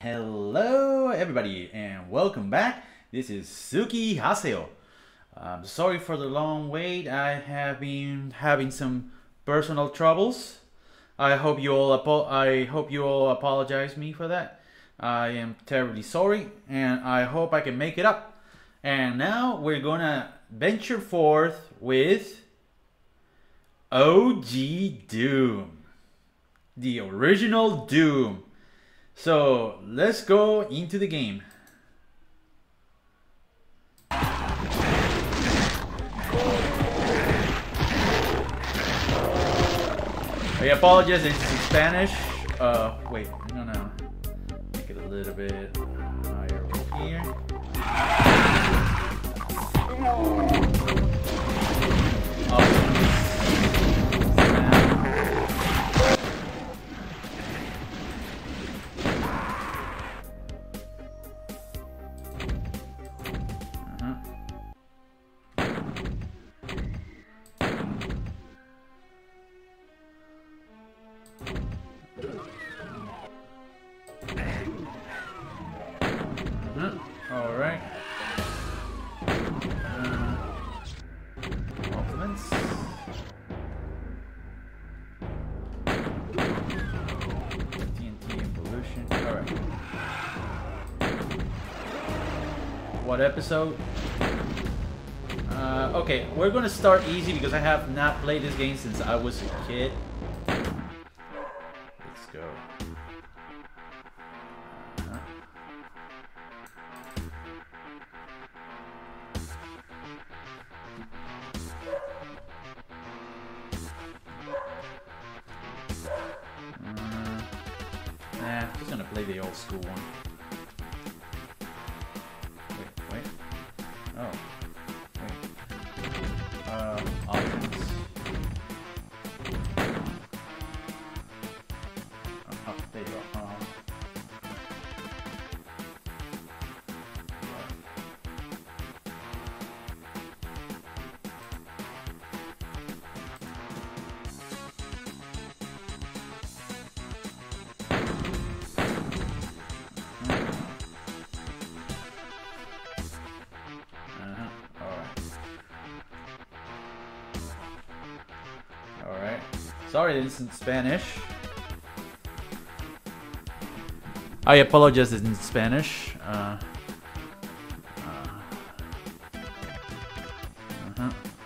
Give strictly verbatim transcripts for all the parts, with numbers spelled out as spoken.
Hello, everybody, and welcome back. This is Suki Haseo. I'm sorry for the long wait. I have been having some personal troubles. I hope you all apo- I hope you all apologize me for that. I am terribly sorry, and I hope I can make it up. And now we're gonna venture forth with O G Doom, the original Doom. So let's go into the game. I apologize, it's in Spanish. Uh, wait, I'm gonna make it a little bit higher over here. Awesome. All right. Uh, Ultimates. T N T Evolution. All right. What episode? Uh, okay, we're gonna start easy because I have not played this game since I was a kid. Let's go. Nah, I'm just gonna play the old school one. Wait, wait. Oh. Wait. Uh, options. Oh, oh, there you go. Uh, Sorry, this is in Spanish. I apologize, it's in Spanish. Uh, uh, uh-huh.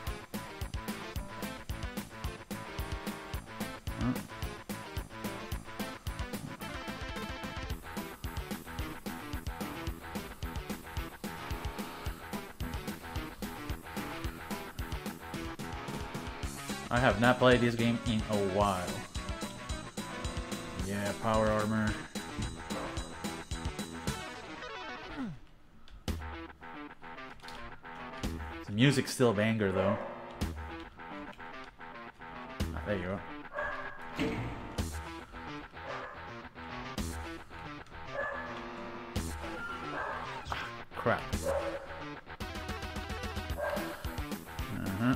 Uh. I have not played this game in a while. Yeah, power armor. The music's still a banger though. Ah, there you go. Ah, crap. Uh-huh.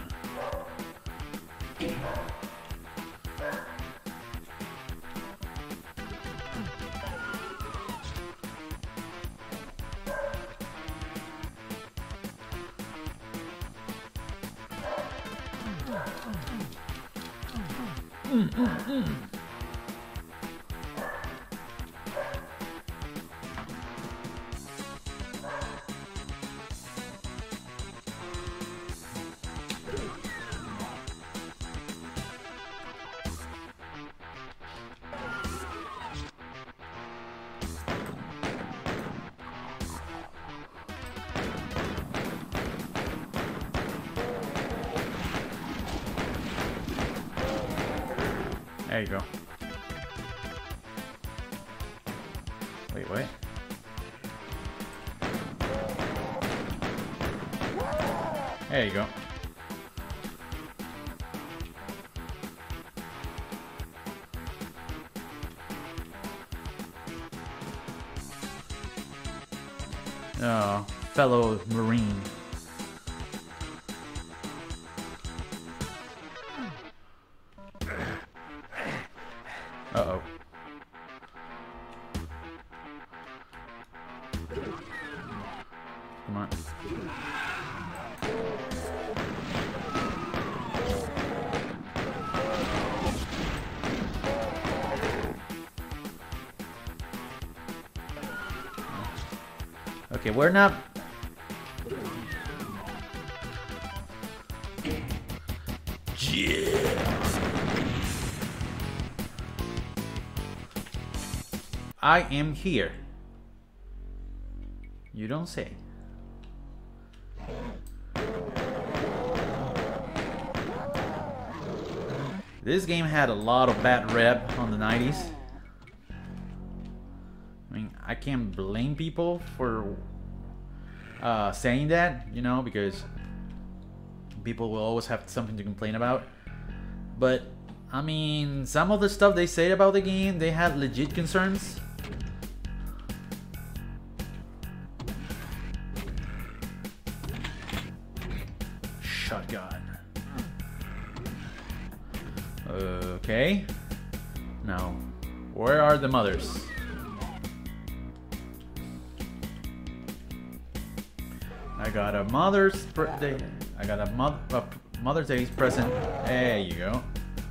Mm, mm, mm. There you go. Wait, wait. There you go. Oh, fellow Marine. Uh-oh. Come on. Okay, we're not... Yes. I am here. You don't say. This game had a lot of bad rep on the nineties. I mean, I can't blame people for uh, saying that, you know, because people will always have something to complain about. But, I mean, some of the stuff they say about the game, they had legit concerns. Shotgun. Okay. Now, where are the mothers? I got a Mother's Day. I got a, mo a Mother's Day present. There you go.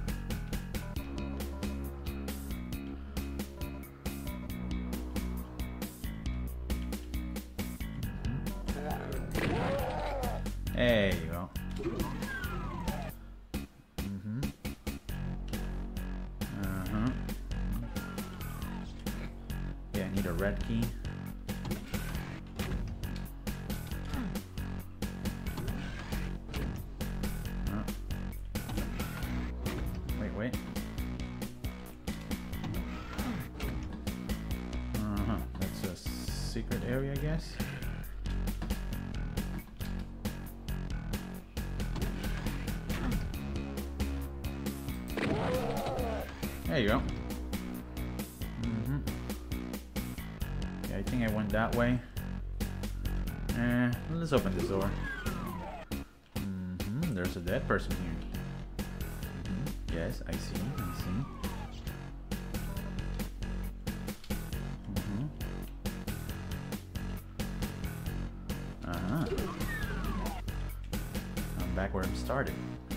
There you go. Mm-hmm. Uh-huh. Yeah, I need a red key. Wait, wait. Uh-huh. That's a secret area, I guess. There you go. Mm-hmm. Yeah, I think I went that way. Eh, let's open this door. Mm-hmm. There's a dead person here. Mm-hmm. Yes, I see, I see. Mm-hmm. Uh-huh. I'm back where I started.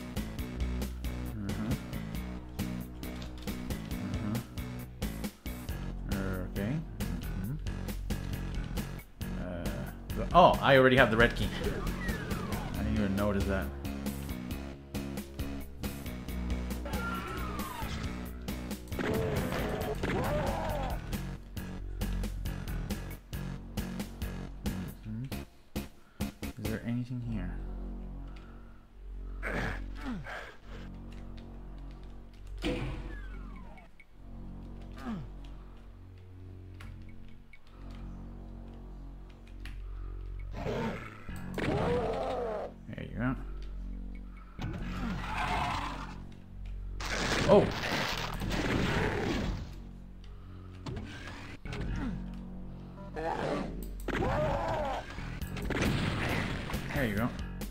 Oh, I already have the red key. I didn't even notice that. Mm-hmm. Is there anything here? There you go. Oh! There you go.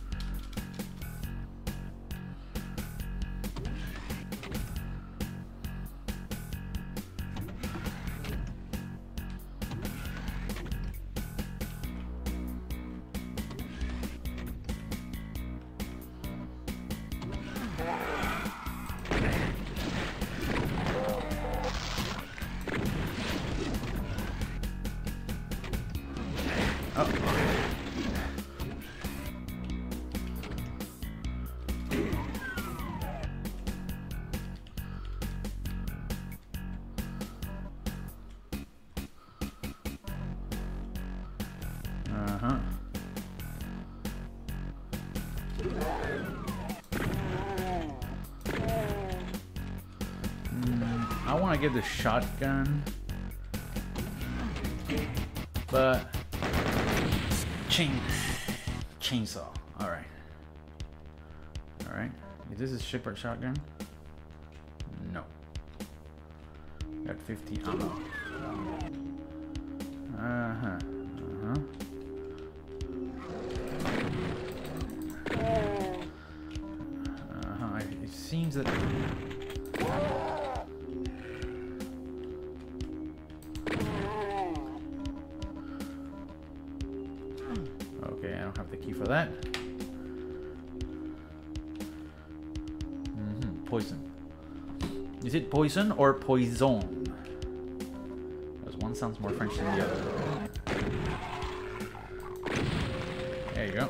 Uh-huh. Mm, I want to get the shotgun, but chain chainsaw. All right, all right. Is this a shipper shotgun? No. Got fifty ammo. Uh huh. Uh huh. Uh-huh. It seems that... Okay, I don't have the key for that. Mm-hmm. Poison. Is it poison or poison? Because one sounds more French than the other. There you go.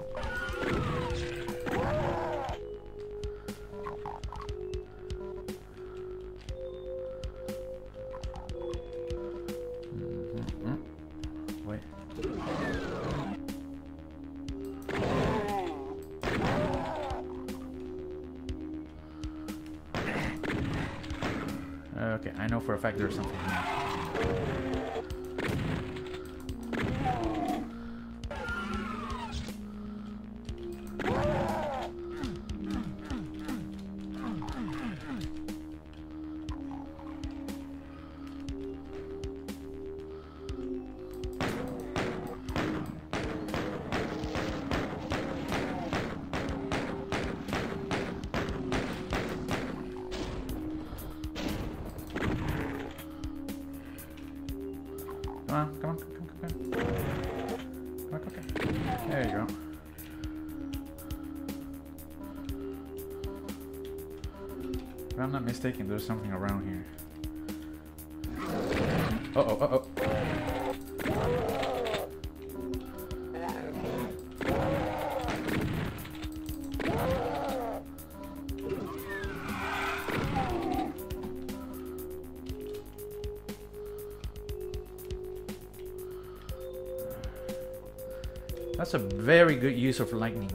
Mm-hmm. Wait. Okay, I know for a fact there's something here. Come on, come on, come on, come on. Come on, come on. There you go. If I'm not mistaken, there's something around here. Uh oh, uh oh. That's a very good use of lightning.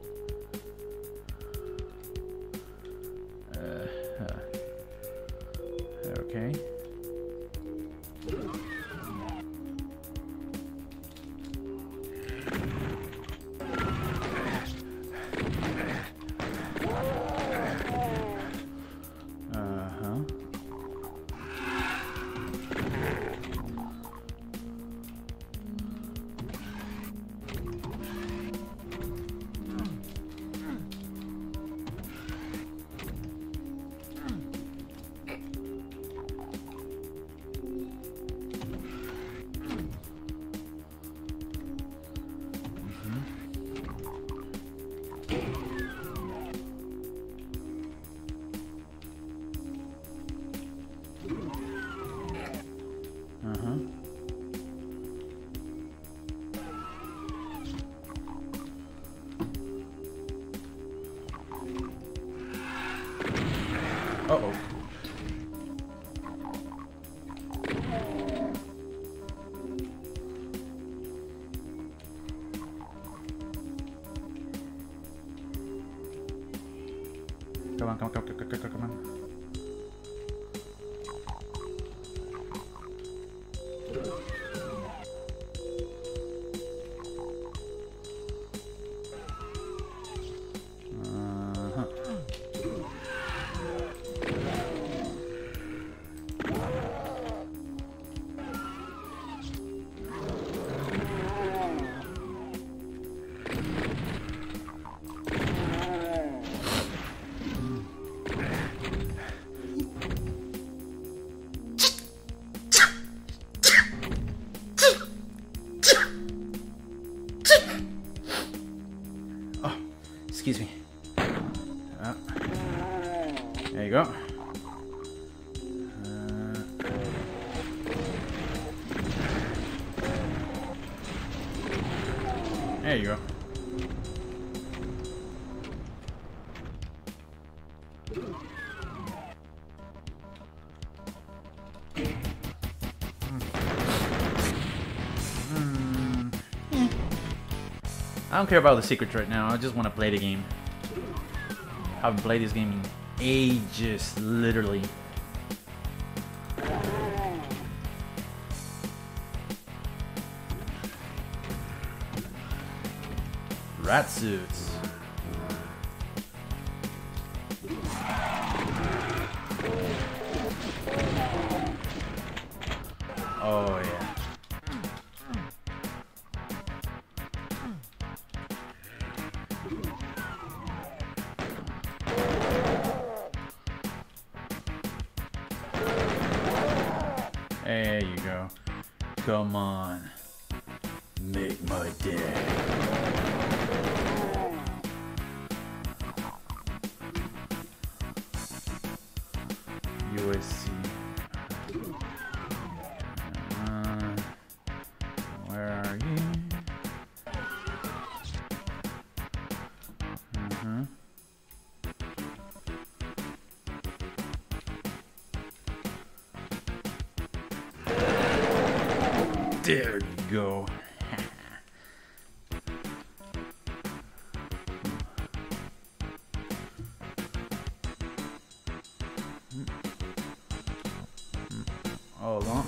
Uh, huh. Okay. Uh-huh. Uh-huh. Uh-oh. Come on, come on, come on, come on, come on. Excuse me. Uh, there you go. Uh, there you go. I don't care about the secrets right now. I just want to play the game. I haven't played this game in ages, literally. Rat suits. Oh yeah. There you go. Come on. Make my day. U S C. Uh, where are you? Uh-huh. There you go. Hold on.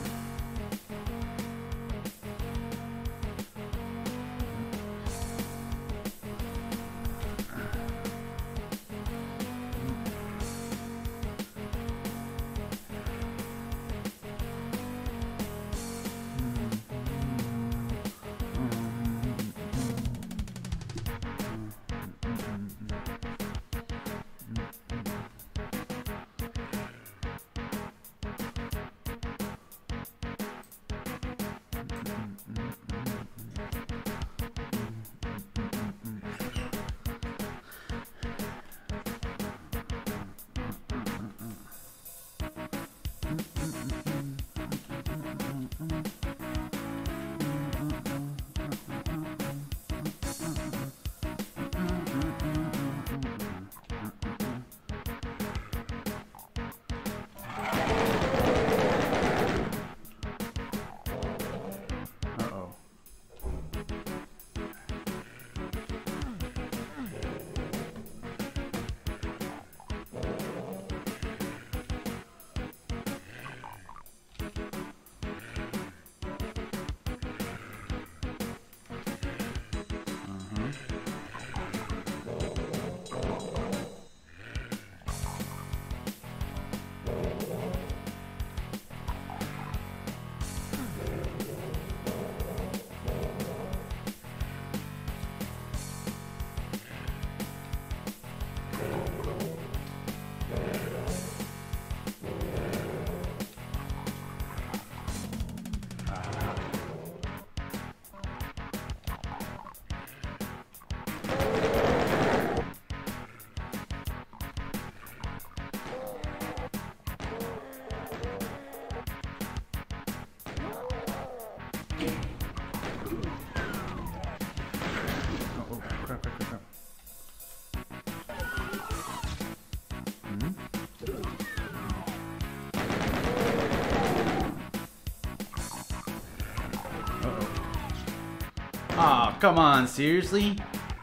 Aw, oh, come on, seriously?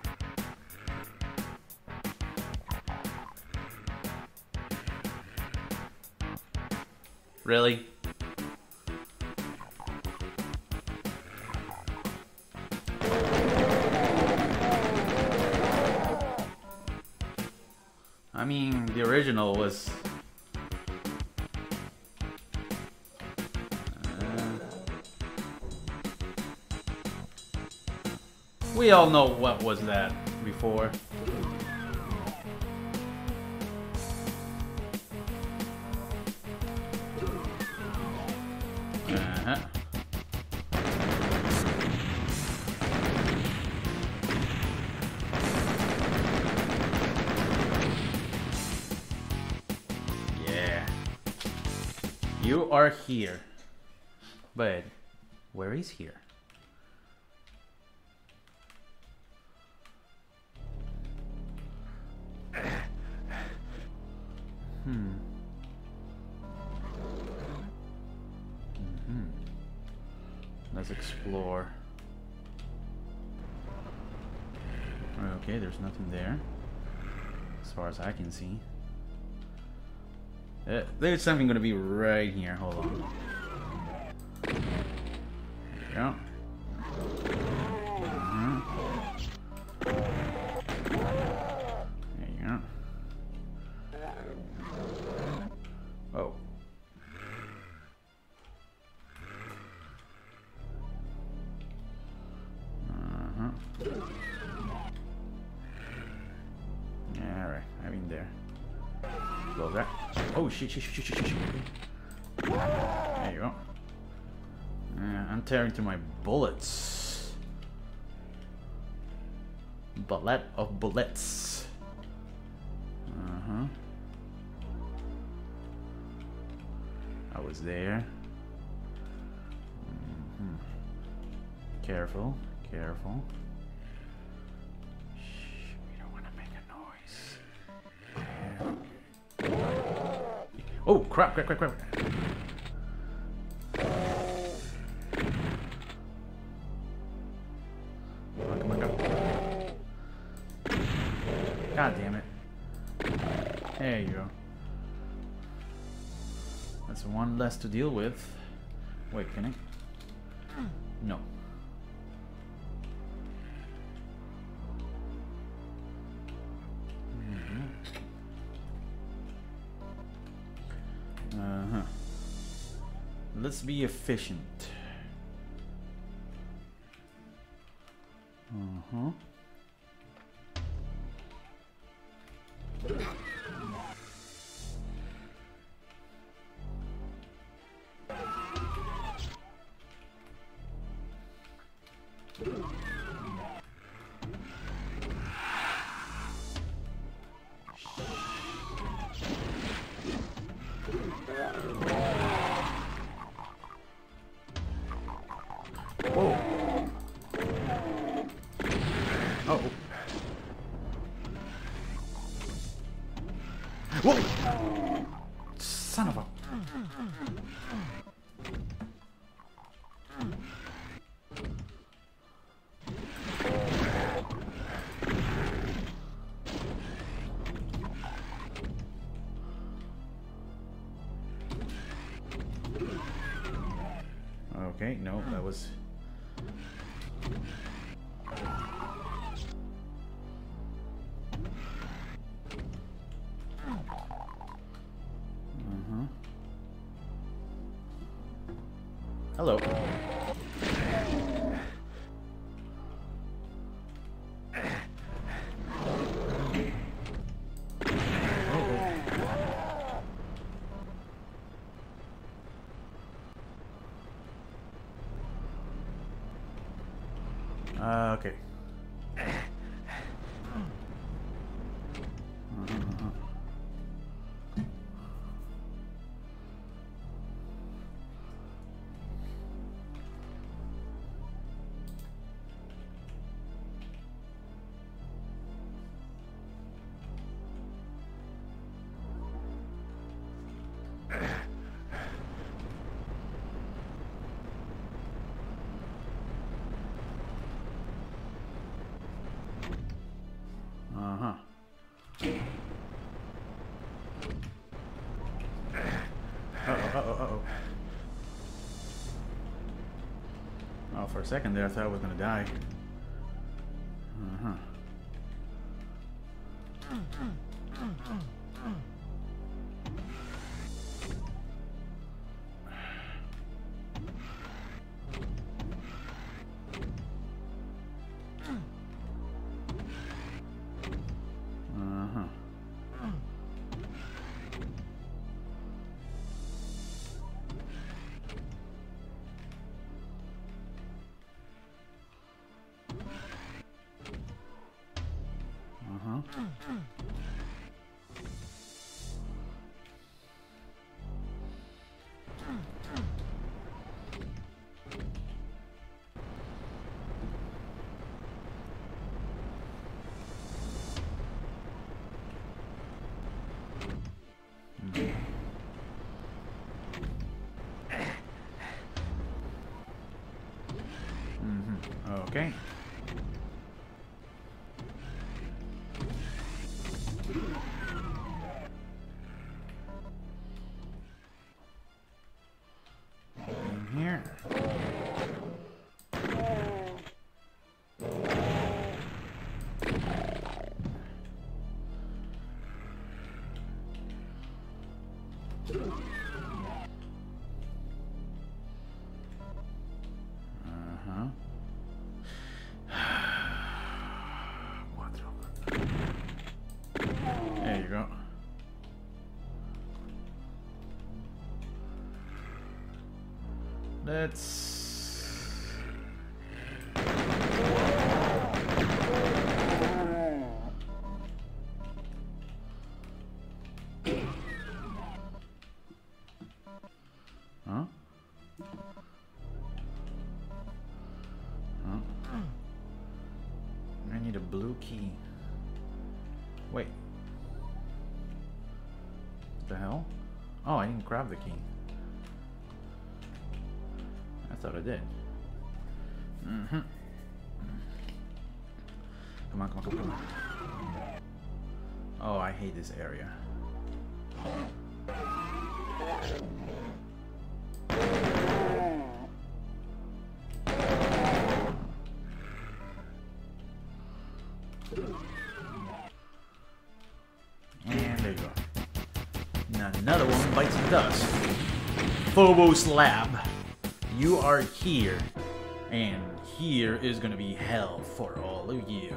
Really? I mean, the original was... We all know what was that before. Uh-huh. Yeah. You are here. But where is here? Hmm. Mm-hmm. Let's explore. Okay, there's nothing there, as far as I can see. Uh, there's something gonna be right here. Hold on. There you go. Mm-hmm. There you go. Oh. Uh-huh. Alright, I'm in there. Close that. Oh shit, shit, shit, shit, shit, shit. There you go. Uh, I'm tearing through my bullets. bullet of bullets. Uh-huh. I was there. Mm-hmm. Careful, careful. Shh, we don't want to make a noise. Oh, crap, crap, crap, crap. Come on, come on, go. God damn it. There you go. That's one less to deal with. Wait, can I? No. Uh-huh. Let's be efficient. Uh-huh. Whoa. Oh. Whoa! Son of a... Okay, no, that was... Uh-huh. Hello. Uh, okay. Uh-huh. Uh-huh. Uh-oh, uh-oh, uh-oh. Oh, for a second there I thought I was gonna die. Uh-huh. Uh-huh. Uh-huh. Mm-hmm. Okay. In here. Uh-huh. There you go. Let's... blue key. Wait. What the hell? Oh, I didn't grab the key. I thought I did. Mm-hmm. Come on, come on, come on, come on. Oh, I hate this area. And there you go. Now another one bites the dust. Phobos Lab. You are here. And here is gonna be hell for all of you.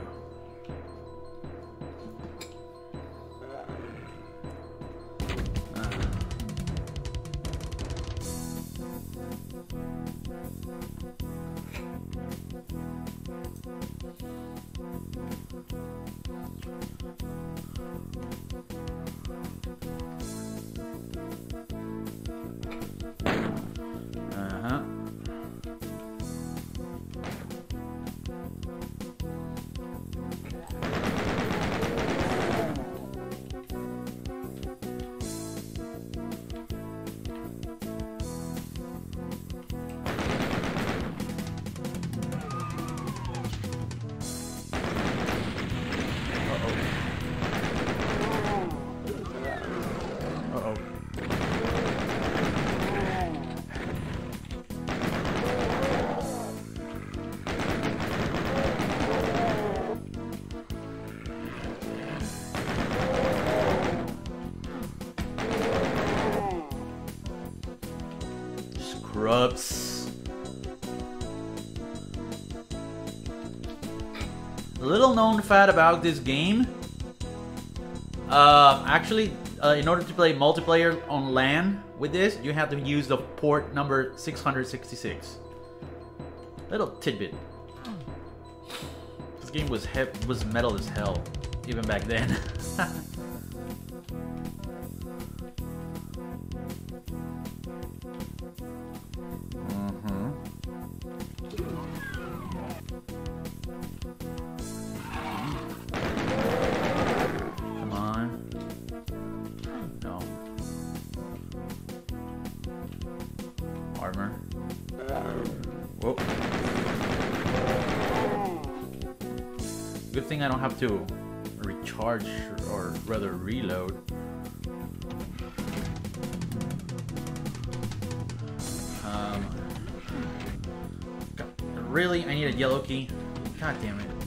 Uh-huh. Scrubs. Little known fact about this game. Uh, actually, uh, in order to play multiplayer on LAN with this, you have to use the port number six hundred sixty-six. Little tidbit. This game was he was metal as hell, even back then. Mm-hmm. Come on. No. Armor. Whoa. Good thing I don't have to recharge or rather reload. Um, God, really? I need a yellow key? God damn it.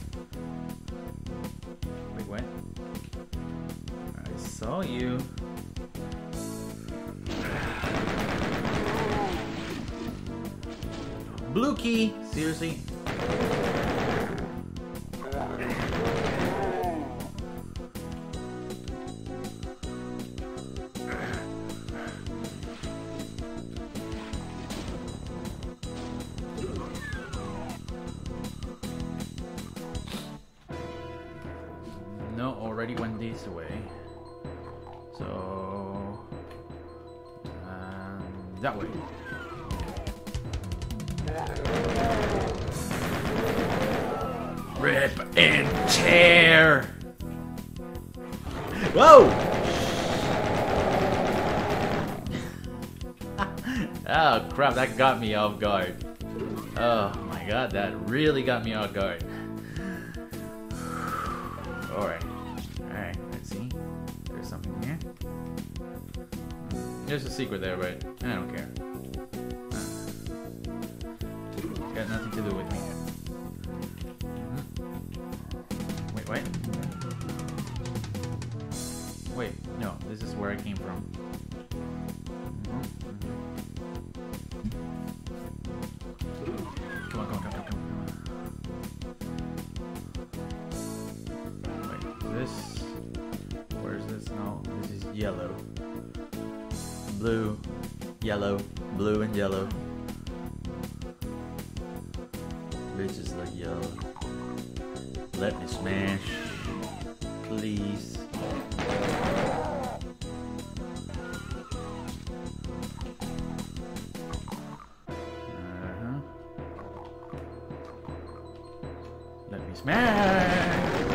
Wait, what? I saw you. Blue key? Seriously? No, already went this way. So... Um, that way. Rip and tear! Whoa! Oh crap, that got me off guard. Oh my god, that really got me off guard. Alright. Alright, let's see. There's something here. There's a secret there, but I don't care. Got nothing to do with me. Mm-hmm. Wait, wait. Wait, no, this is where I came from. Mm-hmm. Mm-hmm. Come on, come on, come on, come on. Wait, this... Where's this? No, this is yellow. Blue, yellow, blue and yellow. Bitches like yellow. Let me smash, please. Uh-huh. Let me smash.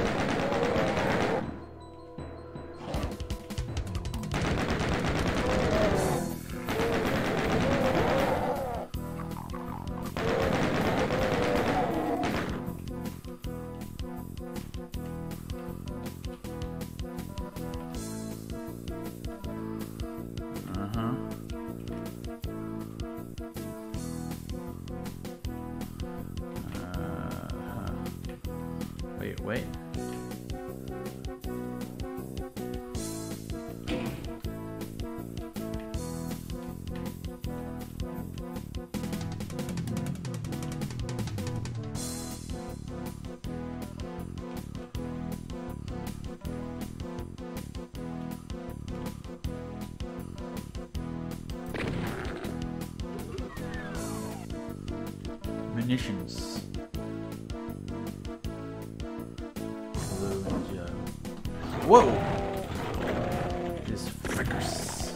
Wait. Munitions. Whoa! These frickers.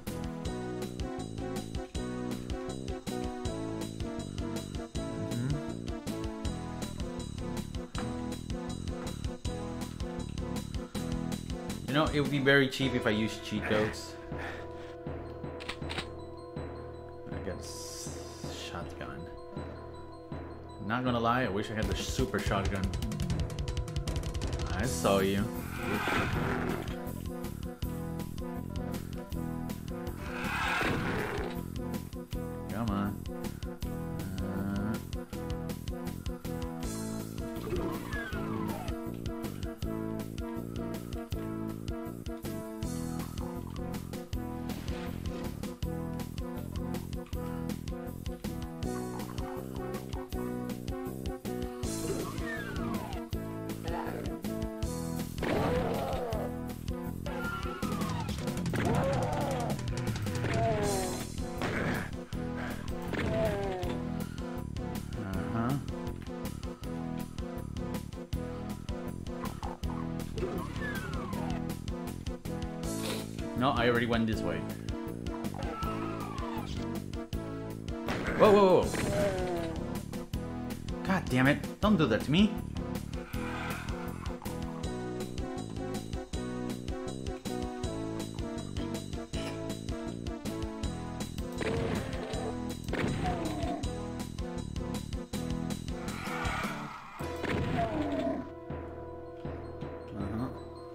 Mm-hmm. You know, it would be very cheap if I use cheat codes. I got a s- shotgun. Not gonna lie, I wish I had the super shotgun. I saw you. Come on. Uh, uh-huh. No, I already went this way. Whoa, whoa, whoa. God damn it. Don't do that to me. Uh-huh.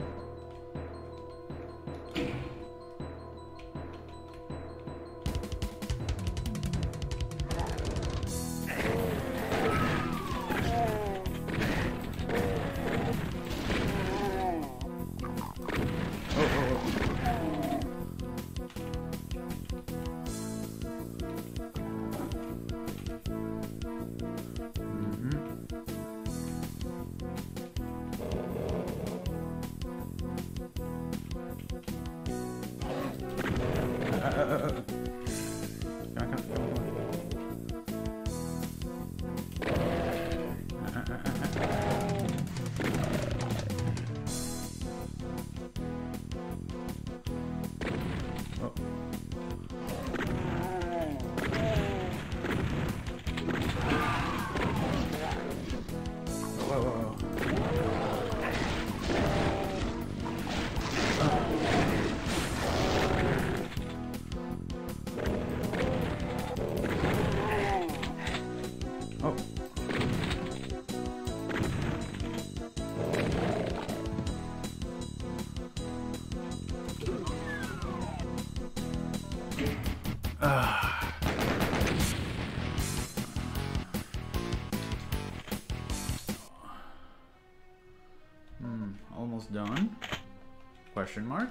Hmm, almost done. Question mark?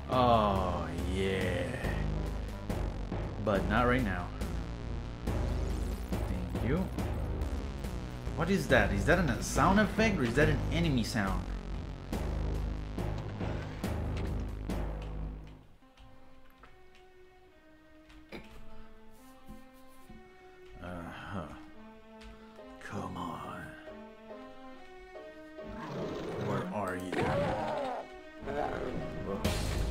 Oh, yeah. But not right now. Thank you. What is that? Is that a sound effect or is that an enemy sound? Uh-huh. Come on. Where are you? Whoa.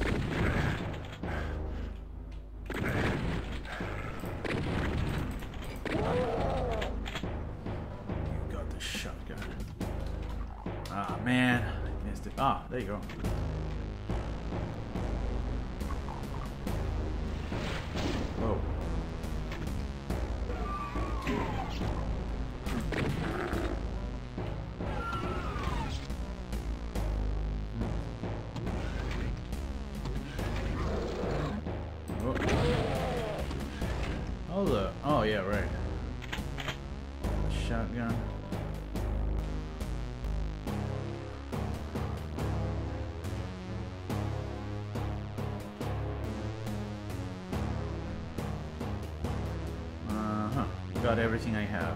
You got the shotgun. Ah, man. I missed it. Ah, there you go. Whoa. Oh, the, oh yeah, right. Shotgun. Uh-huh. Got everything I have.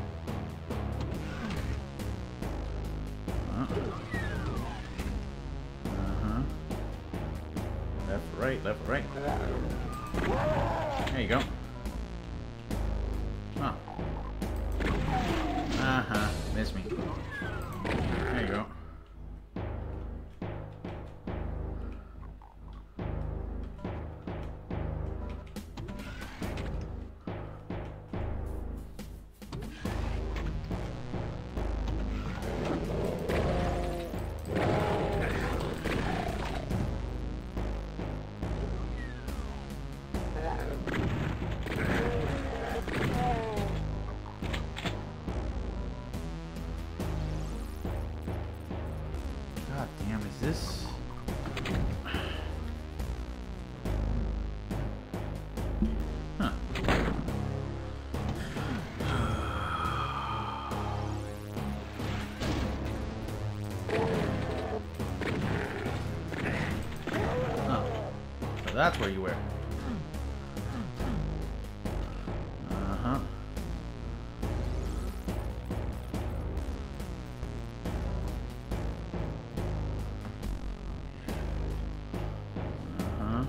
Uh-huh. Uh-huh. Left, right, left, right. There you go. Oh. Uh-huh. Missed me. There you go. God damn, is this? Huh. Oh. So that's where you were. Uh-huh. Uh-huh.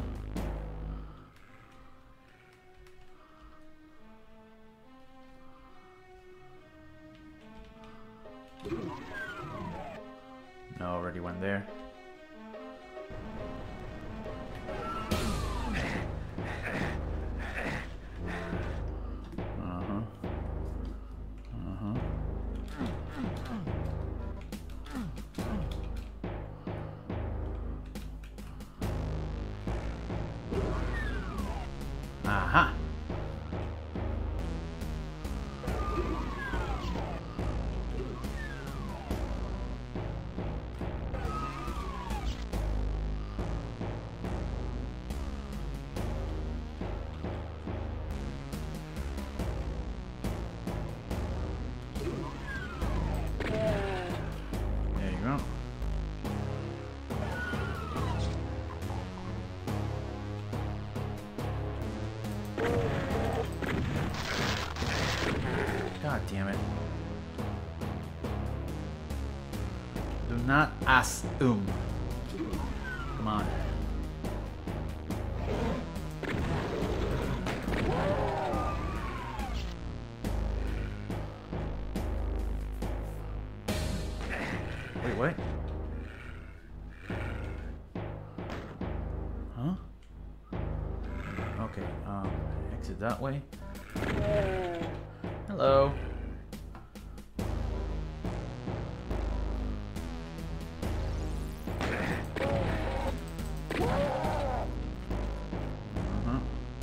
No, already went there. Uh-huh. Uh-huh. Aha. There you go. God damn it. Do not assume. Come on. Wait, what? Huh? Okay, um, exit that way. Hello. Uh-huh.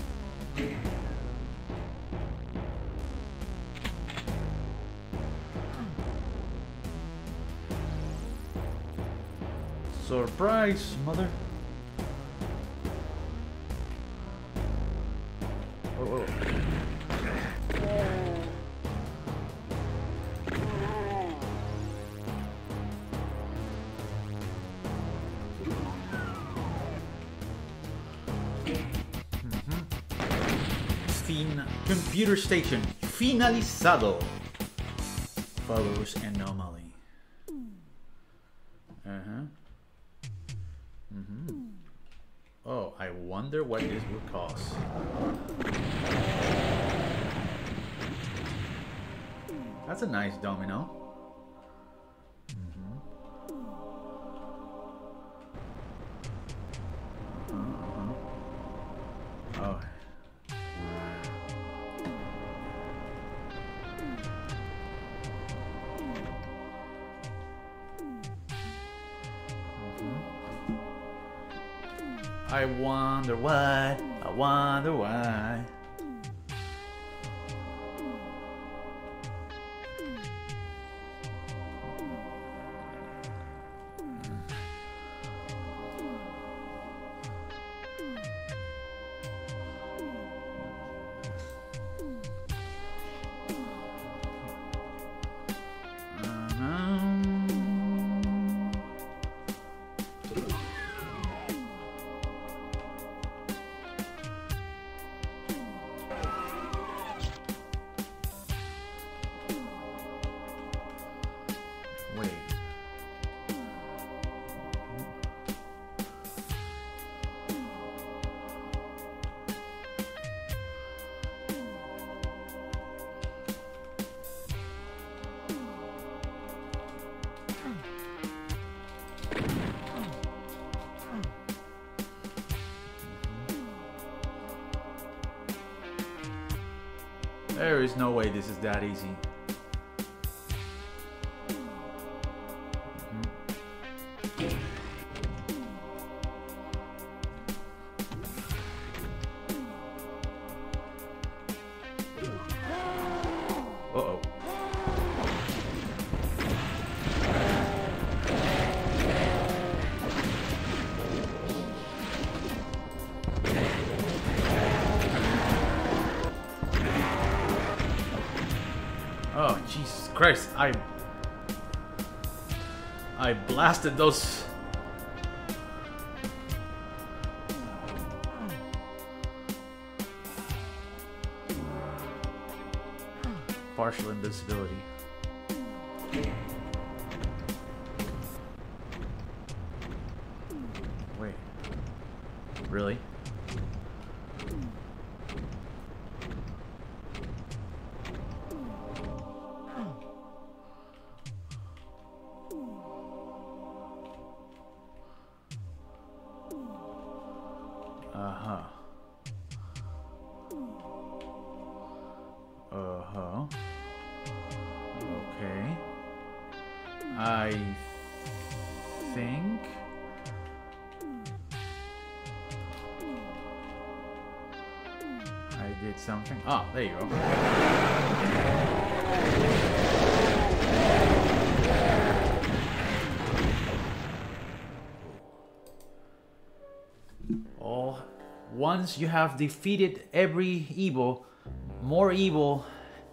Surprise, mother. Whoa, whoa. Fin computer station finalizado. Follows anomaly. Uh-huh. Mm-hmm. Oh, I wonder what this will cost. That's a nice domino. Oh. I wonder why, I wonder why. There is no way this is that easy. Uh-oh. Oh, Jesus Christ, I... I blasted those... Partial invisibility. Wait. Really? Uh-huh. Uh-huh. Okay. I think... I did something. Oh, there you go. All once you have defeated every evil, more evil.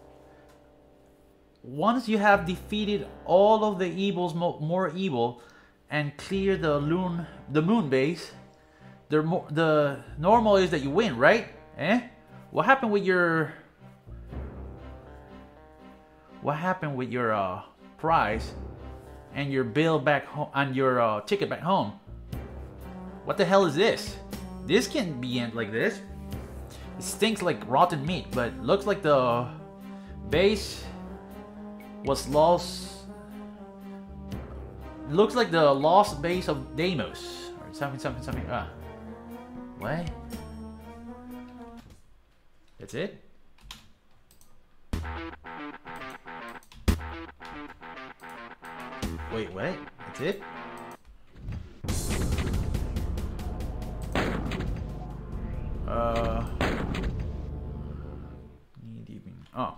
Once you have defeated all of the evils, mo more evil, and clear the loon, the moon base, the mo the normal is that you win, right? Eh? What happened with your? What happened with your uh, prize and your bill back home and your uh, ticket back home? What the hell is this? This can't be end like this. It stinks like rotten meat, but looks like the base was lost. Looks like the lost base of Deimos or something, something, something. Ah, what? That's it? Wait, what? That's it? Uh. Need even. Oh.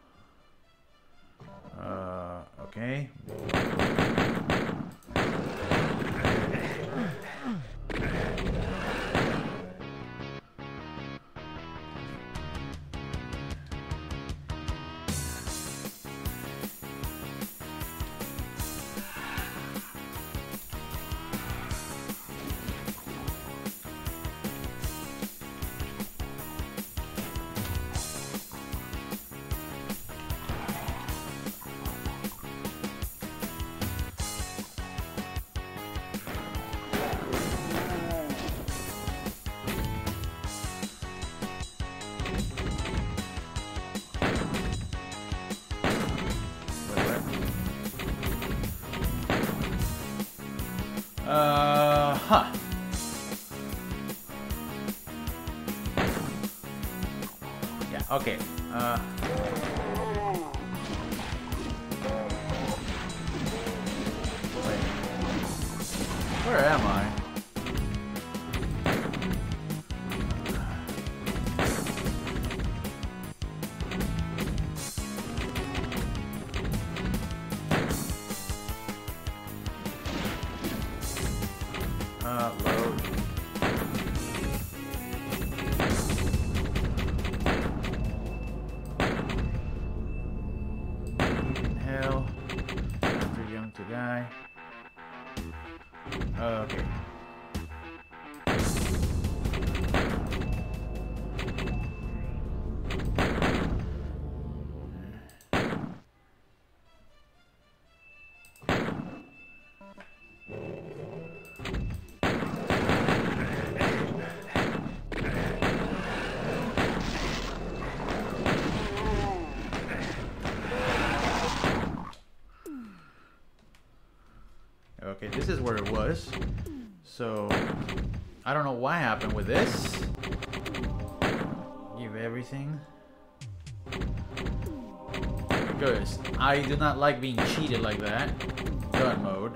Uh. Okay. Huh. Yeah, okay. Uh... Wait. Where am I? Uh, load. Hell. Too young to die. Okay. Okay, this is where it was. So, I don't know what happened with this. Give everything. Because I do not like being cheated like that. God mode.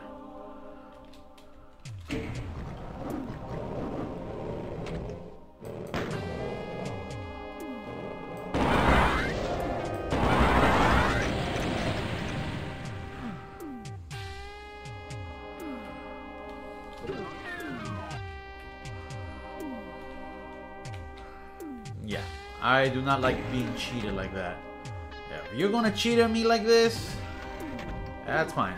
Yeah, I do not like being cheated like that. Yeah, if you're gonna cheat on me like this, that's fine.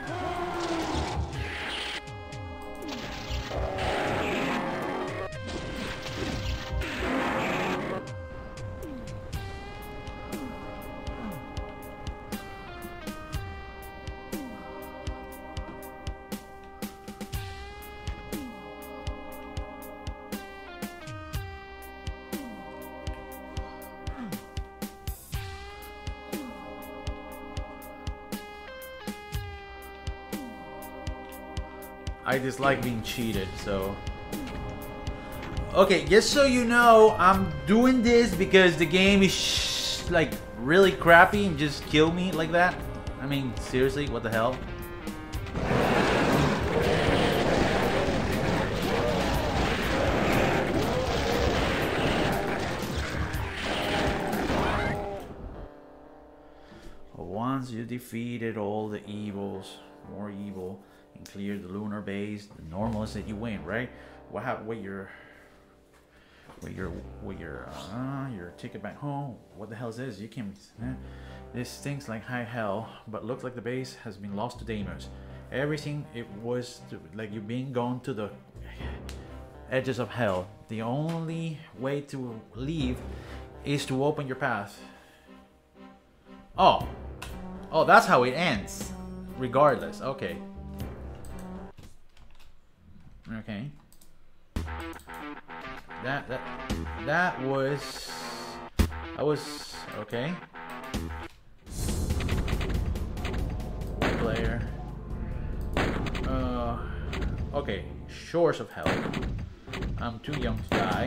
I dislike being cheated, so... Okay, just so you know, I'm doing this because the game is sh like really crappy and just kill me like that. I mean, seriously, what the hell? Once you defeated all the evils, more evil, and cleared the lunar base, the normal is that you win, right? What happened with your, with your, with your, uh, your ticket back home? What the hell is this? You can, eh? This stinks like high hell, but looks like the base has been lost to Deimos. Everything it was to, like you've been gone to the edges of hell. The only way to leave is to open your path. Oh, oh, that's how it ends. Regardless, okay. Okay. That that that was I was okay. Player. Uh okay, Shores of Hell. I'm too young to die.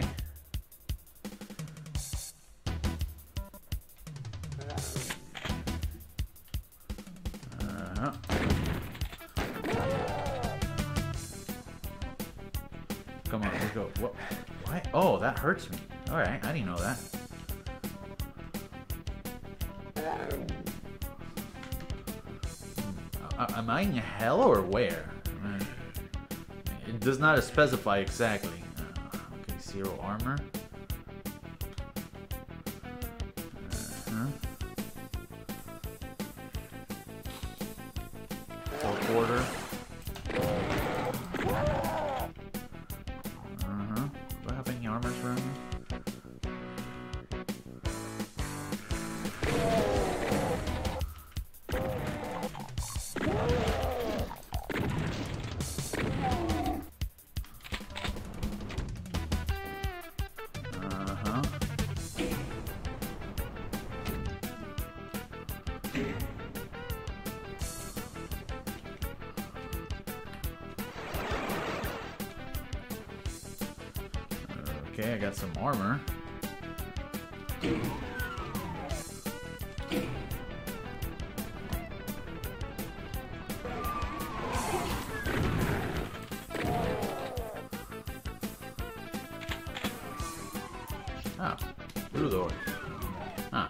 Uh-huh. Come on, let's go. What? What? Oh, that hurts me. Alright, I didn't know that. Uh, am I in hell or where? It does not specify exactly. Uh, okay, zero armor. Uh-huh. Full order. Uh-huh. Do I have any armors around me? Okay, I got some armor. Ah, blue door. Ah.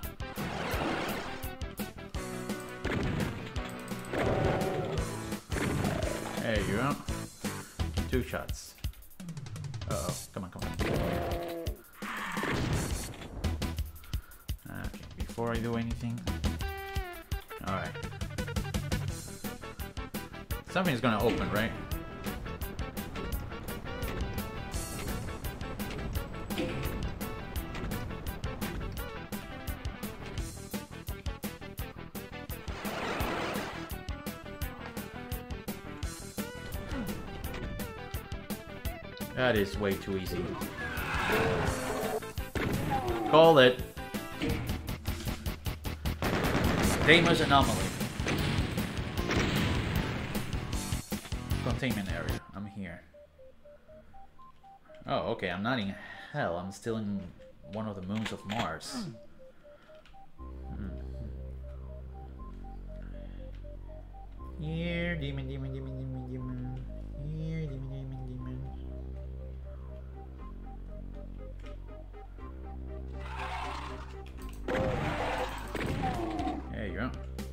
There you go. Two shots. Uh-oh. Come on, come on. Okay, before I do anything. Alright. Something's gonna open, right? That is way too easy. Call it. Deimos anomaly. Containment area. I'm here. Oh, okay. I'm not in hell. I'm still in one of the moons of Mars. Hmm. Here, demon, demon, demon, demon, demon. Here, demon, demon, demon. There you go.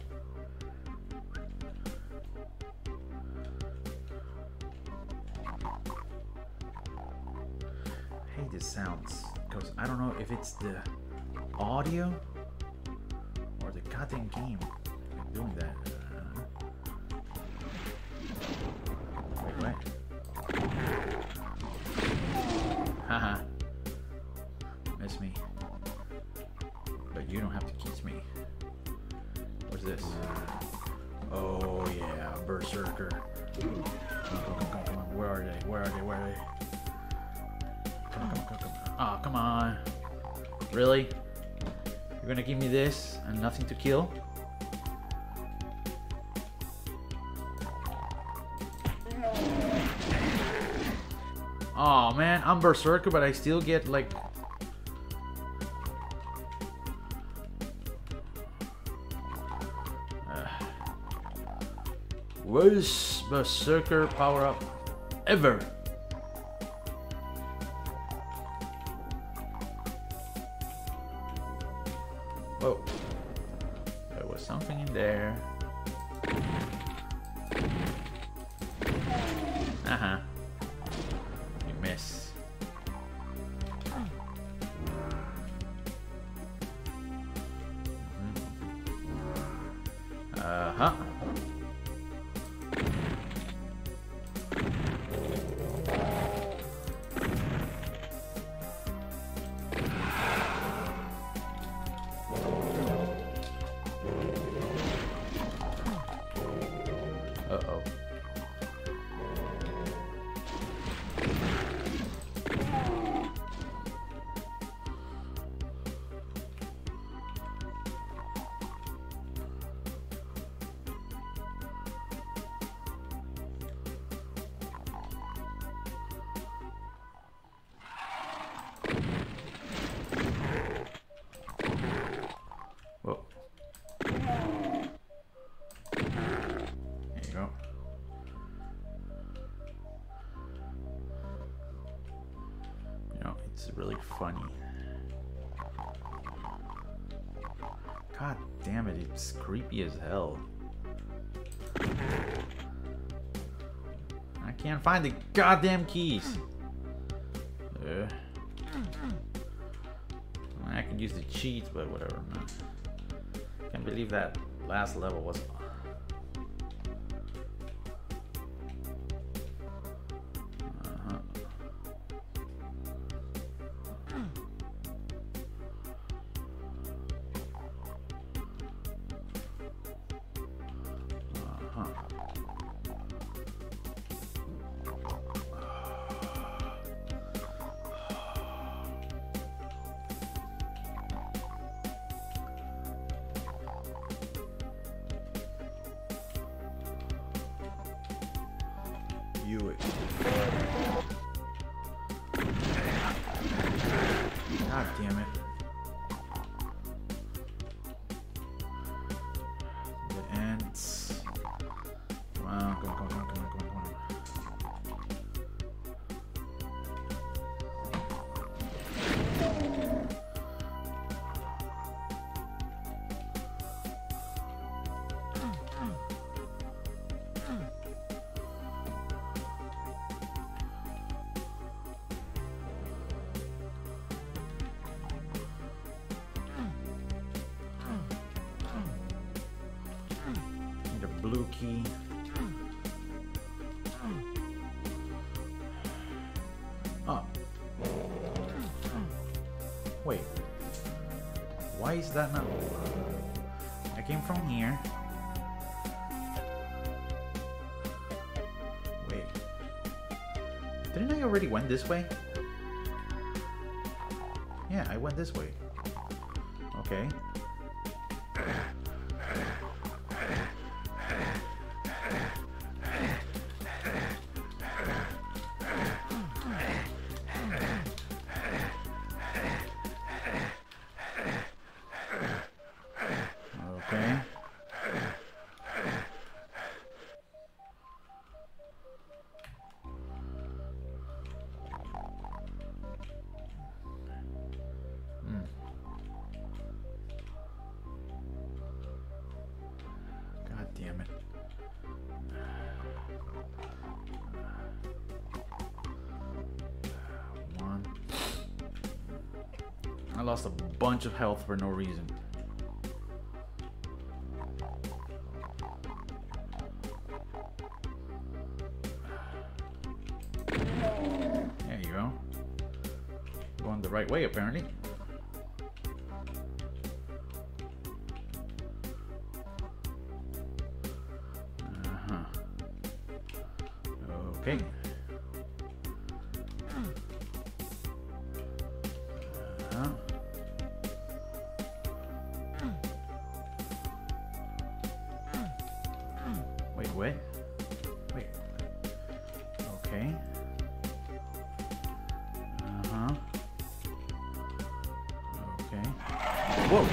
I hate these sounds because I don't know if it's the audio or the goddamn game doing that. Uh, wait, what? Haha. Miss me. But you don't have to kiss me. What's this? Oh yeah, Berserker. Come on, come on, come on, come on. Where are they? Where are they? Where are they? Come on, come on, come on, come on. Oh, come on. Really? You're gonna give me this and nothing to kill? Oh man, I'm Berserker, but I still get like... Worst Berserker power up ever. Whoa. There was something in there. Uh-huh. You miss. Mm-hmm. Uh-huh. Uh-oh. Whoa. There you go. You know, it's really funny. God damn it, it's creepy as hell. I can't find the goddamn keys. Uh, I can use the cheats, but whatever. Man. Can't believe that last level was. Uh-huh. Uh-huh. You God damn it. The ants. Come on, come on, come on, come on, come on, come on. Need a blue key. Oh. Wait. Why is that not... I came from here. Wait. Didn't I already went this way? Yeah, I went this way. Okay. Okay. Hmm. God damn it. One. I lost a bunch of health for no reason. There you go. Going the right way, apparently. Uh-huh. Okay. Uh-huh. Wait, wait. Wait. Okay. Uh-huh. Okay. Whoa!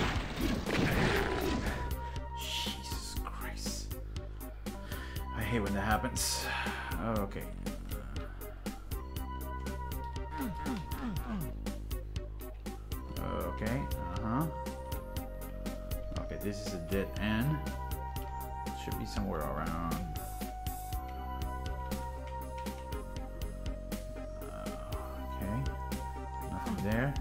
Jesus Christ. I hate when that happens. Okay. Okay, uh-huh. Okay, this is a dead end. Should be somewhere around. Okay. Nothing there.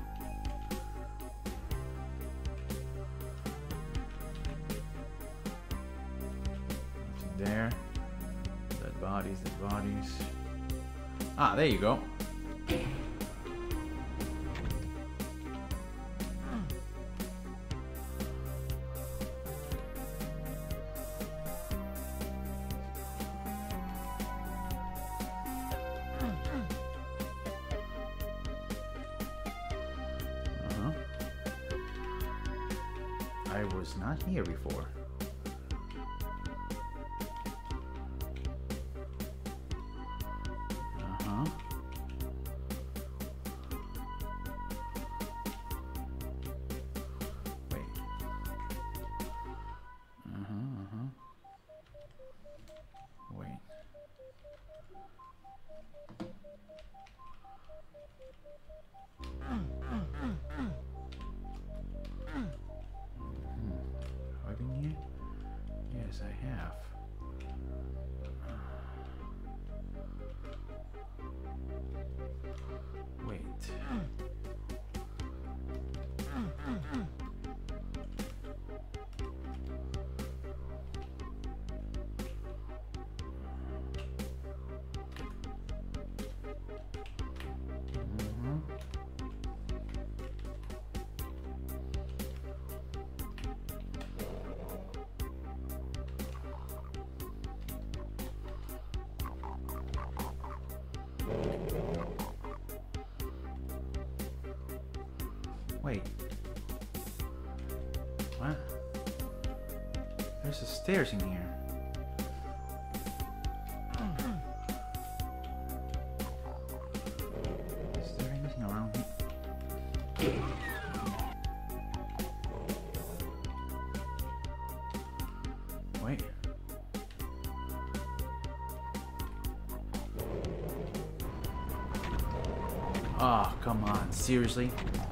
Nothing there. Dead bodies, dead bodies. Ah, there you go. Uh-huh. I was not here before. Uh-huh. Wait. Uh-huh, uh-huh. Wait. Have I been here? Yes, I have. Wait. Mhm. Wait. What? There's a stairs in here. Is there anything around here? Oh, come on, seriously?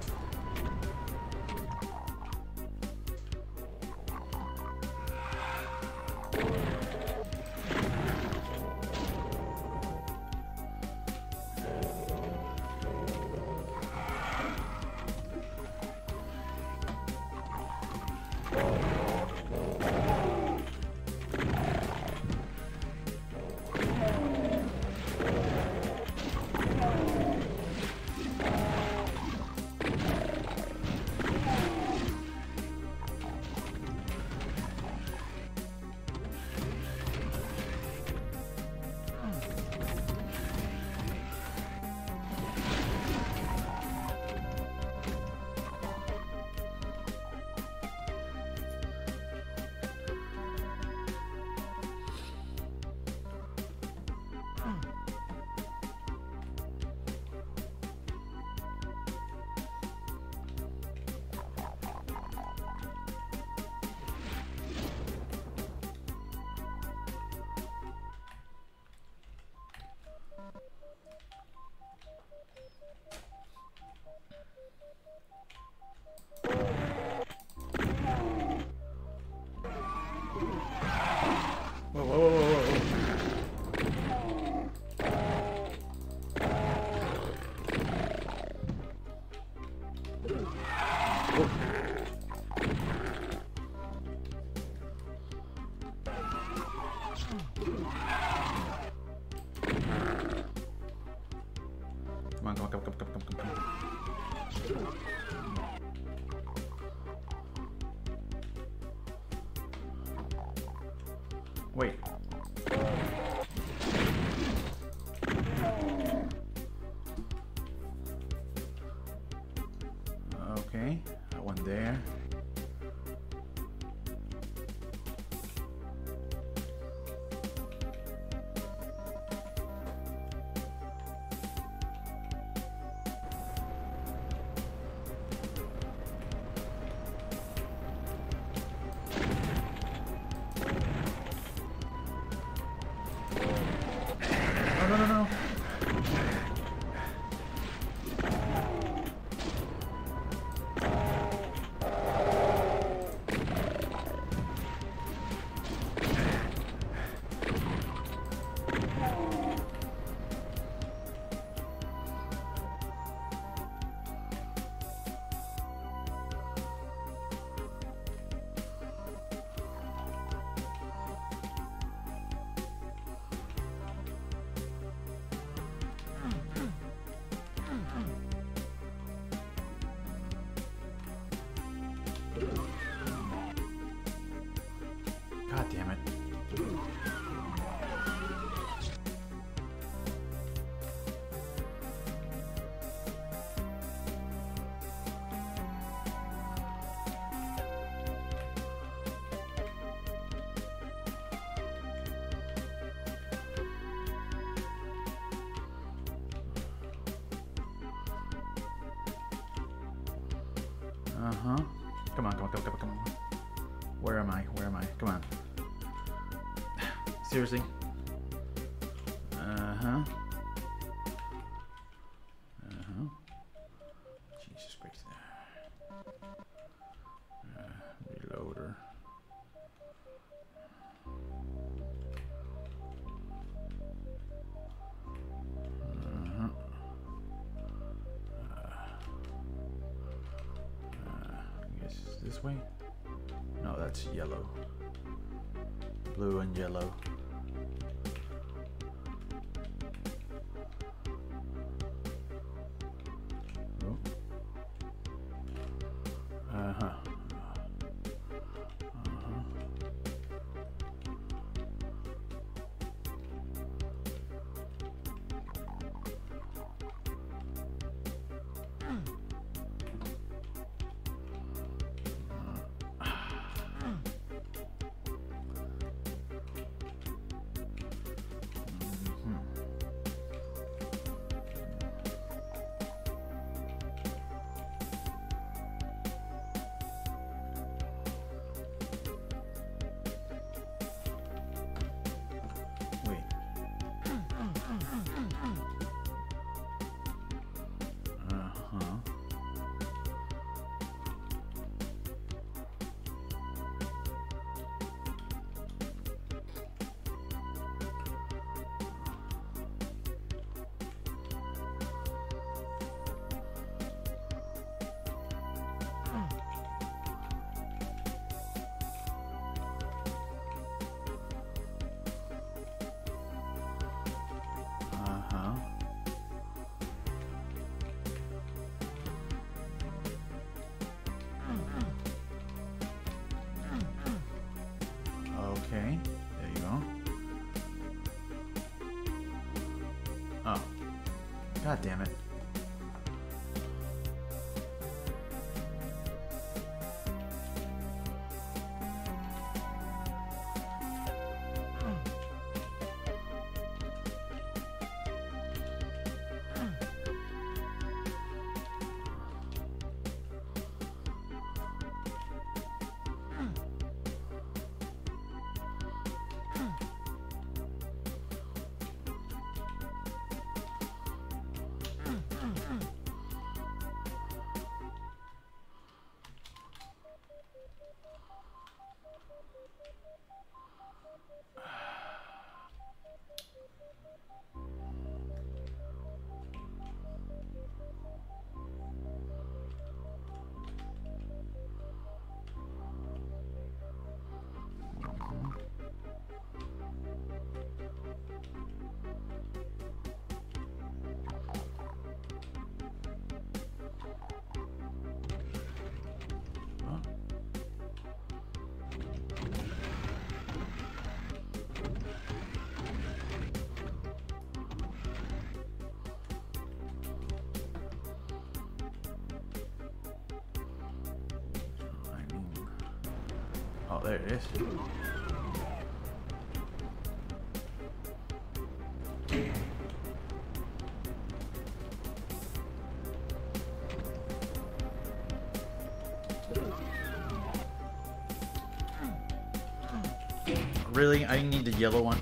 Whoa, whoa, whoa, whoa, whoa. Come on, come on, come on, come on, come on, come on. Wait. Okay, that one there. No, no, no, no. God damn it. Uh-huh. Come on, come on, come on, come on, come on. Where am I? Where am I? Come on. Seriously? Uh-huh. Uh-huh. Jesus Christ. Uh, reloader. Uh-huh. Uh, I guess it's this way? No, that's yellow. Blue and yellow. Oh. Uh-huh. Uh-huh. God damn it. Oh, there it is. Really? I need the yellow one.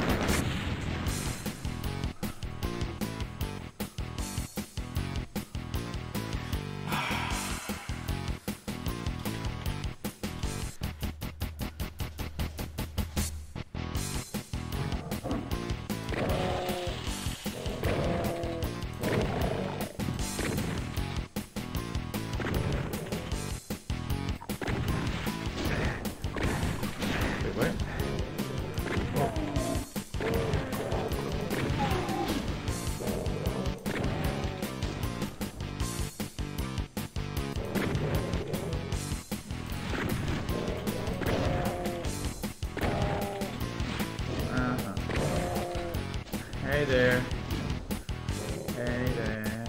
Hey there. Hey there.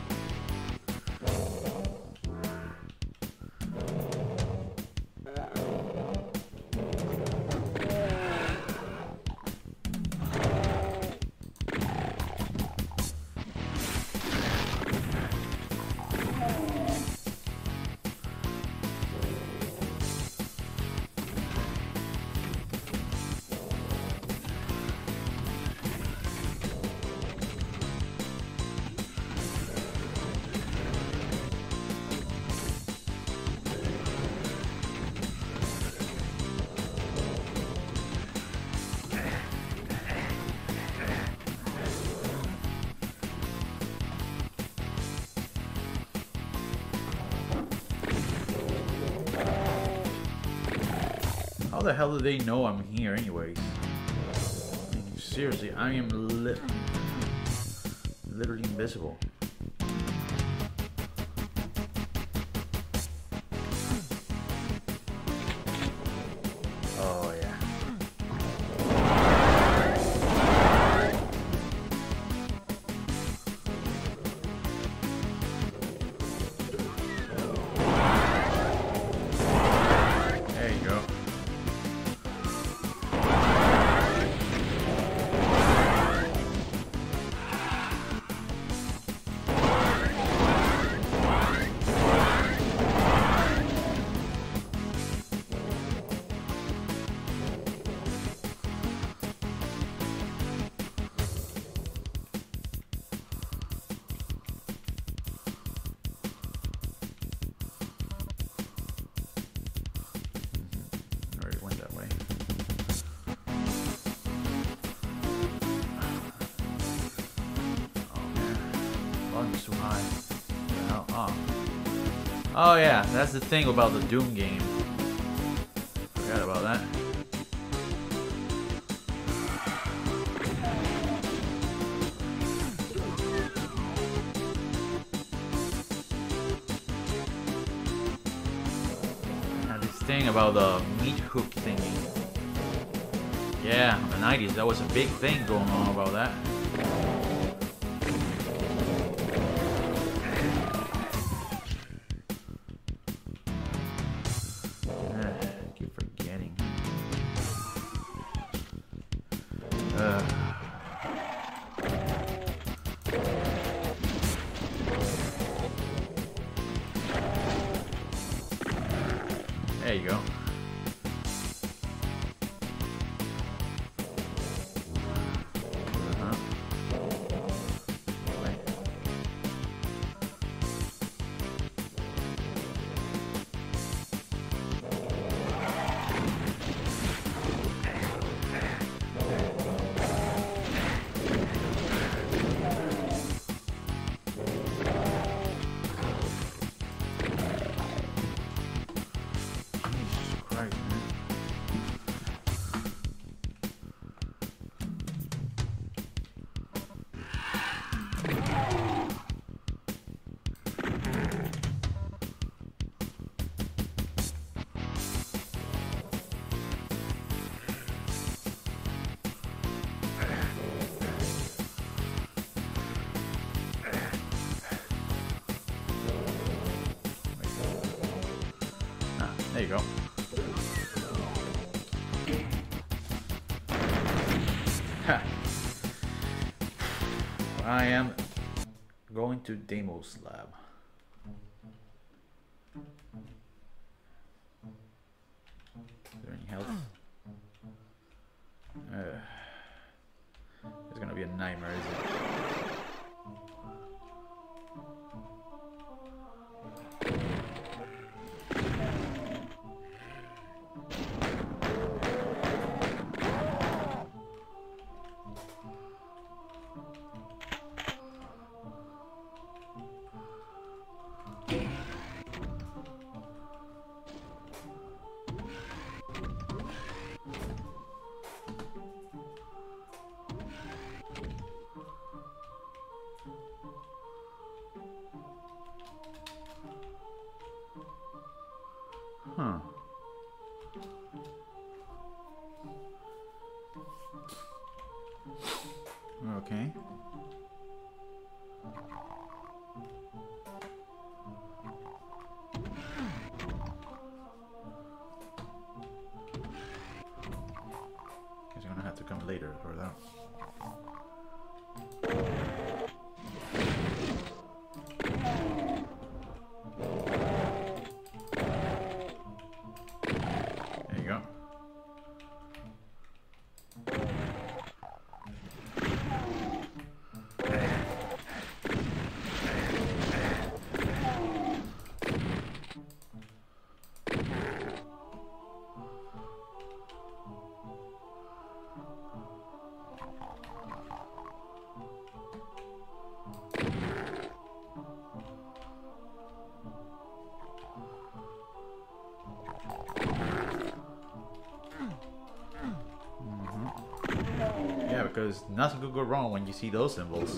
How the hell do they know I'm here anyways? I mean, seriously, I am li literally invisible. Oh yeah. There you go. Too high. Oh, oh. Oh yeah, that's the thing about the Doom game. Forgot about that. Had this thing about the meat hook thingy. Yeah, in the nineties that was a big thing going on about that. There you go. Uh-huh. Right. Jesus Christ, man. Ah, there you go. Ha. I am going to Deimos lab. Is there any health? Uh, it's gonna be a nightmare, is it? Huh. Okay. Guess I'm gonna have to come later for that. There you go. Yeah, because nothing could go wrong when you see those symbols.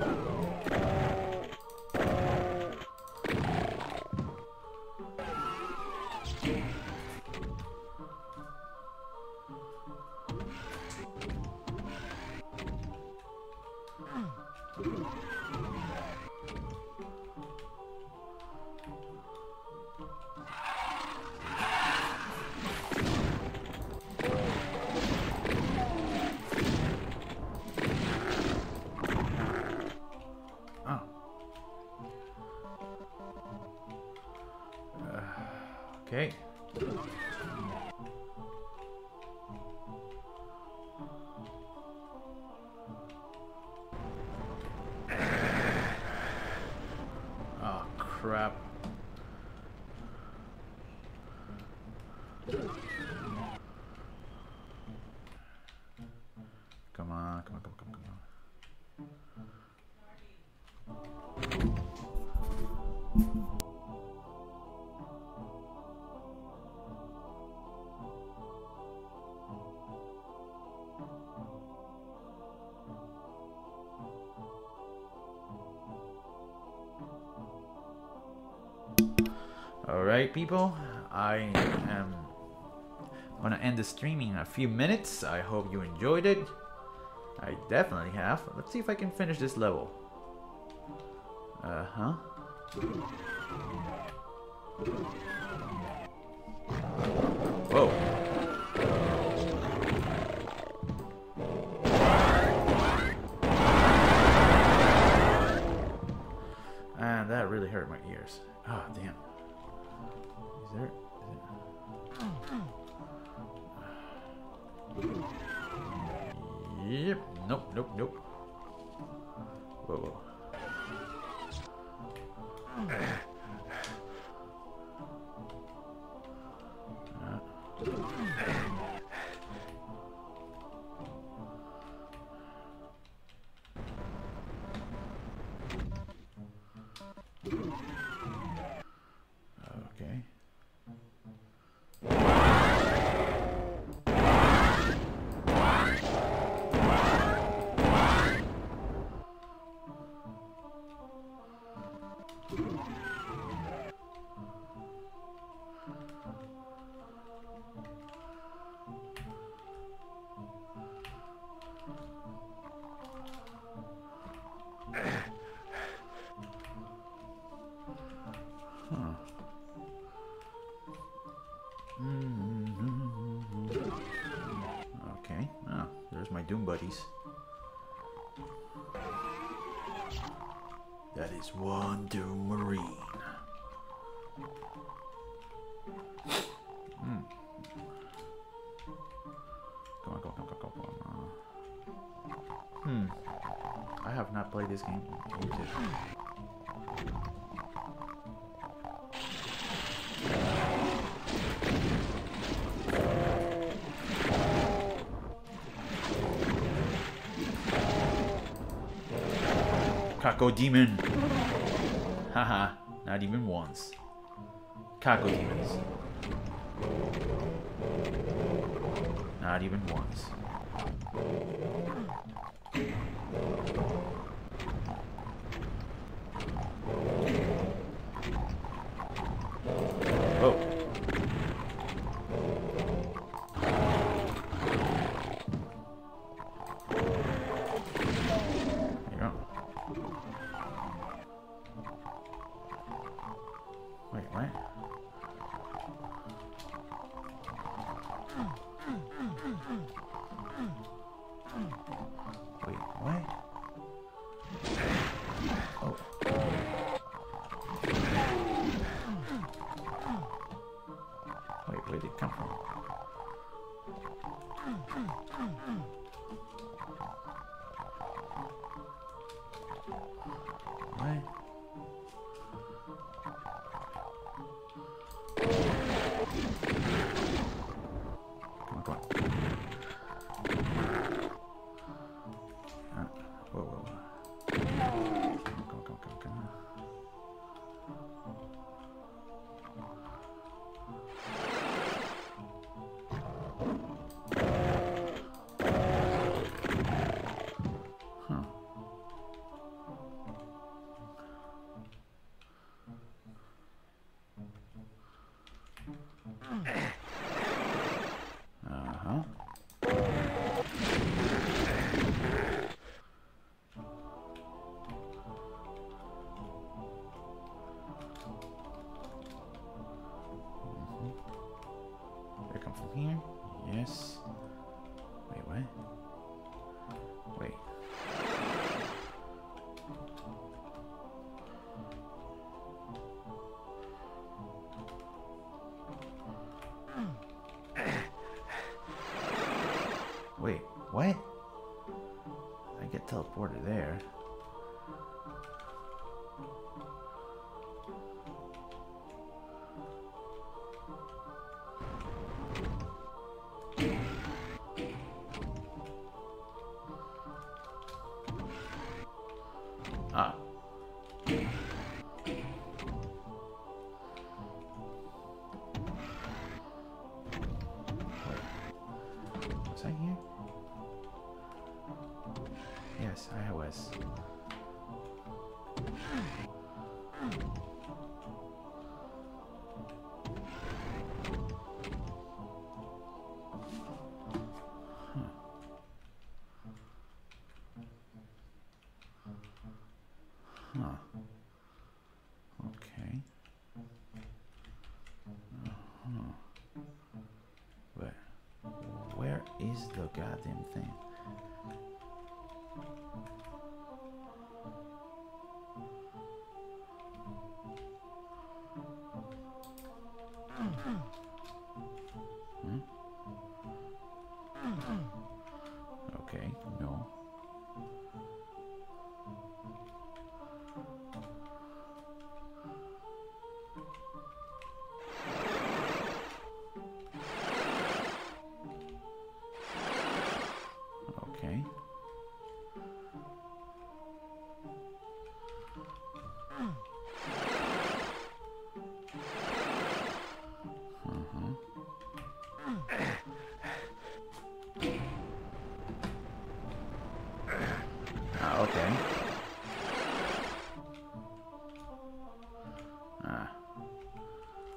Oh. Uh, okay. Oh, crap. Come on, come on, come on, come on, come on. Alright people, I am gonna end the streaming in a few minutes. I hope you enjoyed it. I definitely have. Let's see if I can finish this level. Uh-huh. Whoa. And that really hurt my ears. Oh, damn. Is there... Is it... Yep. Nope, nope, nope. Whoa, whoa. Okay. Huh. Okay. Ah, there's my Doom buddies. That is one Doom Marine. Hmm. Come on, come on, come on, come on, come on. Hmm. I have not played this game. Cacodemon. Haha, not even once. Cacodemons. Not even once. Oh. There you go. Wait, what? Wait, what? Oh. Wait, where did it come from? What? Come on, come on. Uh, whoa, whoa, whoa. Come on, come on, come on, come on, come on. Huh. Uh-huh. They come from here? Yes. Wait, what? Wait. Wait, what? I get teleported there. Ah. Was I here? Yes, I was. Huh. Okay. Uh-huh. But where is the goddamn thing? Hmm?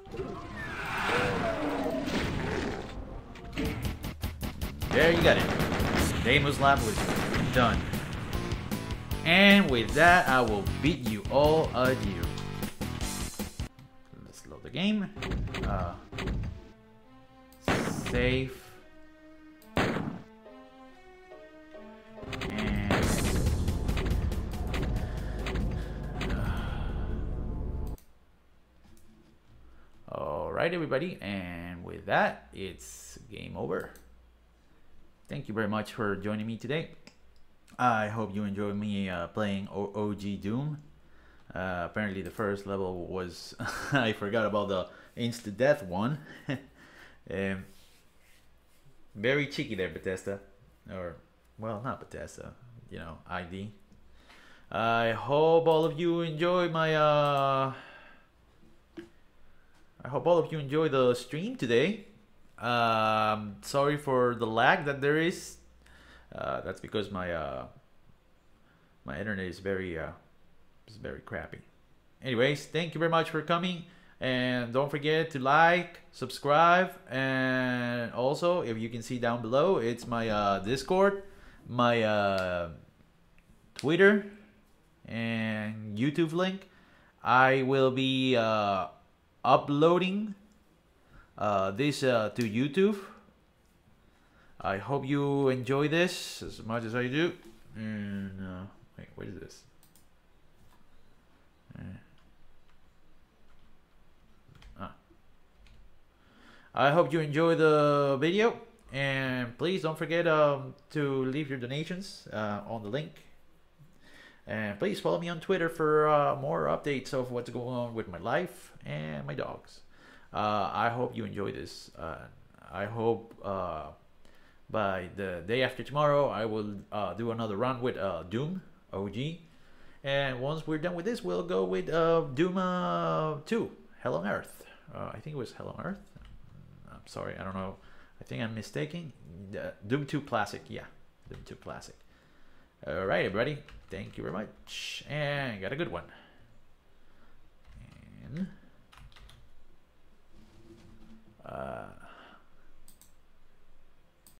There you got it. Deimos Lab was done. And with that, I will bid you all adieu. Let's load the game. Uh, save. And uh, all right, everybody. And with that, it's game over. Thank you very much for joining me today. I hope you enjoyed me uh, playing o OG Doom. Uh, apparently the first level was... I forgot about the insta-death one. um, very cheeky there, Bethesda. Or, well, not Bethesda. You know, I D. I hope all of you enjoy my... Uh... I hope all of you enjoy the stream today. Um, sorry for the lag that there is. Uh, that's because my uh, my internet is very uh, is very crappy. Anyways, thank you very much for coming, and don't forget to like, subscribe, and also, if you can see down below, it's my uh, Discord, my uh, Twitter, and YouTube link. I will be uh, uploading Uh, this uh, to YouTube. I hope you enjoy this as much as I do. And uh, wait, what is this? Uh, ah. I hope you enjoy the video, and please don't forget um, to leave your donations uh, on the link. And please follow me on Twitter for uh, more updates of what's going on with my life and my dogs. Uh, I hope you enjoy this. Uh, I hope uh, by the day after tomorrow I will uh, do another run with uh, Doom O G, and once we're done with this, we'll go with uh, Doom uh, two, Hell on Earth. Uh, I think it was Hell on Earth. I'm sorry, I don't know. I think I'm mistaken. Uh, Doom two Classic, yeah, Doom two Classic. All right, everybody. Thank you very much, and got a good one. And. Uh,